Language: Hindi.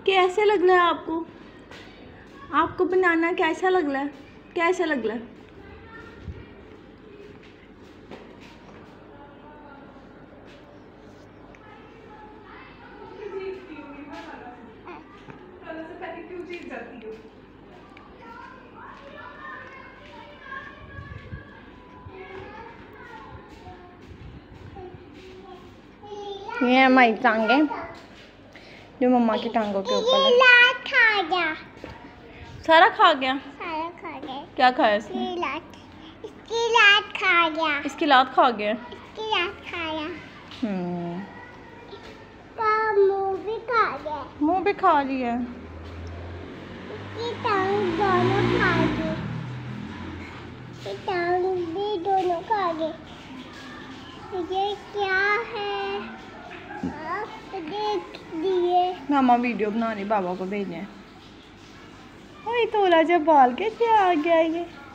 कैसे लग रहा है आपको? आपको बनाना कैसा लग रहा है? कैसा लग रहा है? ये है हमारी टांगे जो मम्मा की टांगों के ऊपर है। खा गया, सारा खा गया। सारा खा गया। क्या खाया इसने? इसकी लात खा गया। इसकी लात खा गया। इसकी लात खाया। मुंह भी खा गया। मुंह भी खा लिया। इसकी टांग दोनों खा गए। इसकी टांग भी दोनों खा गए। ये क्या है? देख दिए। मामा वीडियो बना रही, बाबा को भेजने। ओए थोड़ा जा बाल कैसे आ गया ये?